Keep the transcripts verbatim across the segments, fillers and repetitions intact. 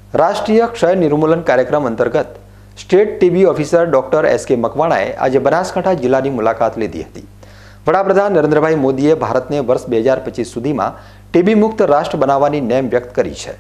રાષ્ટ્રીય ક્ષય નિર્મૂલન કાર્યક્રમ અંતર્ગત state TB officer doctor S K મકવાણાએ આજે બનાસકાંઠા જિલ્લાની મુલાકાત લીધી હતી। વડાપ્રધાન નરેન્દ્રભાઈ મોદીએ ભારતને વર્ષ બે હજાર પચીસ સુધીમાં ટીબી મુક્ત રાષ્ટ્ર બનાવવાની નેમ વ્યક્ત કરી છે।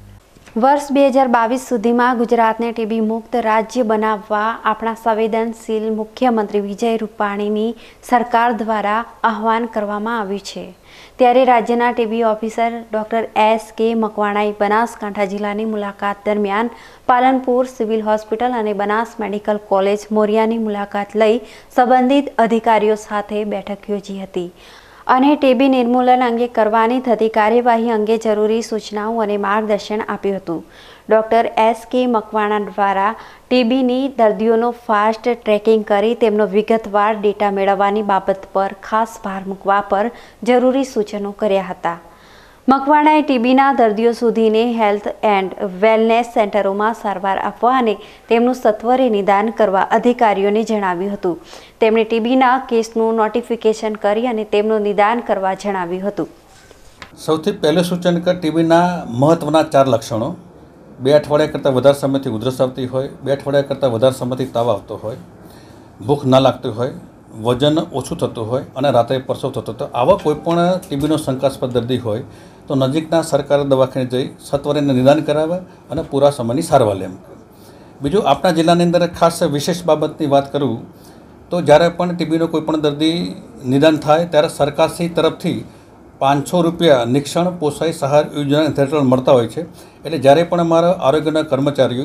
वर्ष બે હજાર બાવીસ સુધીમાં ગુજરાતને ટીબી મુક્ત રાજ્ય બનાવવા આપણા સંવેદનશીલ મુખ્યમંત્રી વિજય રૂપાણીની સરકાર દ્વારા આહવાન કરવામાં આવ્યું છે। ત્યારે રાજ્યના TB officer doctor S K મકવાણાએ Banaskantha જિલ્લાની મુલાકાત દરમિયાન પાલનપુર સિવિલ હોસ્પિટલ અને બનાસ મેડિકલ કોલેજ મોરિયાની મુલાકાત લઈ સંબંધિત અધિકારીઓ સાથે બેઠક યોજી હતી અને ટીબી નિર્મૂલન અંગે કરવાની થતી કાર્યવાહી અંગે જરૂરી સૂચનાઓ અને માર્ગદર્શન આપ્યું હતું। ડોક્ટર એસ કે મકવાણા દ્વારા ટીબીની દર્દીઓનો ફાસ્ટ ટ્રેકિંગ કરી તેમનો વિગતવાર ડેટા મેળવવાની બાબત પર ખાસ ભાર મૂકવા પર જરૂરી સૂચનો કર્યા હતા। મકવાણાએ ટીબીના દર્દીઓ સુધીને હેલ્થ એન્ડ વેલનેસ સેન્ટરોમાં સારવાર આપવા અને તેમનું સત્વરે નિદાન કરવા અધિકારીઓને જણાવ્યું હતું। તેમણે ટીબીના કેસનું નોટિફિકેશન કરી અને તેમનું નિદાન કરવા જણાવ્યું હતું। સૌથી પહેલું સૂચન કે ટીબીના મહત્વના ચાર લક્ષણો બે અઠવાડિયા કરતાં વધારે સમયથી ઉધરસ આવતી હોય, બે અઠવાડિયા કરતાં વધારે સમયથી તાવ આવતો હોય, ભૂખ ના લાગતી હોય, વજન ઓછું થતું હોય અને રાત્રે પરસેવો થતો હોય, આવા કોઈપણ ટીબીનો શંકાસ્પદ દર્દી હોય તો નજીકના સરકારી દવાખાને જઈ સત્વરે નિદાન કરાવે અને પૂરા સમયની સારવાર લે। બીજું, આપણા જિલ્લાની અંદર ખાસ વિશેષ બાબતની વાત કરું તો જ્યારે પણ ટીબીનો કોઈપણ દર્દી નિદાન થાય ત્યારે સરકારશ્રી તરફથી પાંચસો રૂપિયા નિક્ષણ પોષાય સહાય યોજના હેઠળ મળતા હોય છે। એટલે જ્યારે પણ અમારા આરોગ્યના કર્મચારીઓ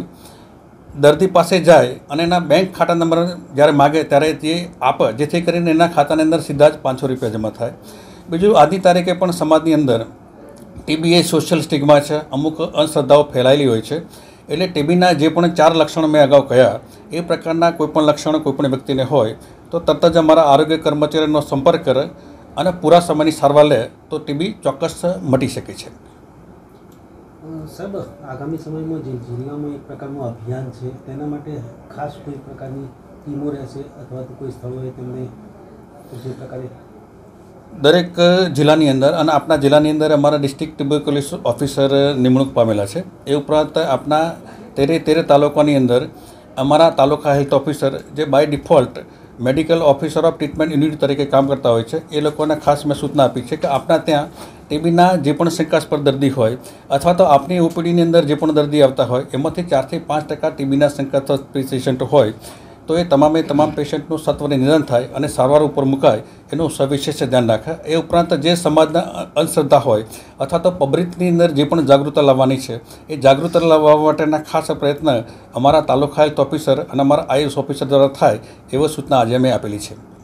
દર્દી પાસે જાય અને એના બેંક ખાતા નંબર જ્યારે માગે ત્યારે તે આપે, જેથી કરીને એના ખાતાની અંદર સીધા જ પાંચસો રૂપિયા જમા થાય। બીજું, આજની તારીખે પણ સમાજની અંદર ટીબી એ સોશિયલ સ્ટિગ્મા છે, અમુક અંધશ્રદ્ધાઓ ફેલાયેલી હોય છે। એટલે ટીબીના જે પણ ચાર લક્ષણો મેં અગાઉ કહ્યા એ પ્રકારના કોઈપણ લક્ષણો કોઈપણ વ્યક્તિને હોય તો તરત જ અમારા આરોગ્ય કર્મચારીનો સંપર્ક કરે અને પૂરા સમયની સારવાર લે તો ટીબી ચોક્કસ મટી શકે છે। સાહેબ, આગામી સમયમાં જે જિલ્લામાં એક પ્રકારનું અભિયાન છે તેના માટે ખાસ કોઈ પ્રકારની ટીમો રહેશે અથવા તો કોઈ સ્થળોએ તેમને જે પ્રકારે દરેક જિલ્લાની અંદર અને આપણા જિલ્લાની અંદર અમારા ડિસ્ટ્રિક્ટ ટ્યુબરક્યુલોસિસ ઓફિસર નિમણૂક પામેલા છે। એ ઉપરાંત આપણા તેરે તેરે તાલુકાની અંદર અમારા તાલુકા હેલ્થ ઓફિસર જે by default medical officer of treatment unit તરીકે કામ કરતા હોય છે, એ લોકોને ખાસ મેં સૂચના આપી છે કે આપણા ત્યાં ટીબીના જે પણ શંકાસ્પદ દર્દી હોય અથવા તો આપણી ઓપીડીની અંદર જે પણ દર્દી આવતા હોય એમાંથી ચારથી પાંચ ટકા ટીબીના શંકાસ્પદ પેશન્ટ હોય તો એ તમામે તમામ પેશન્ટનું સત્વરે નિદાન થાય અને સારવાર ઉપર મુકાય એનું સવિશેષ ધ્યાન રાખે। એ ઉપરાંત જે સમાજના અંધશ્રદ્ધા હોય અથવા તો પબ્લિકની અંદર જે પણ જાગૃતતા લાવવાની છે એ જાગૃતતા લાવવા માટેના ખાસ પ્રયત્ન અમારા તાલુકા હેલ્થ ઓફિસર અને અમારા આઈએસ ઓફિસર દ્વારા થાય એવી સૂચના આજે મેં આપેલી છે।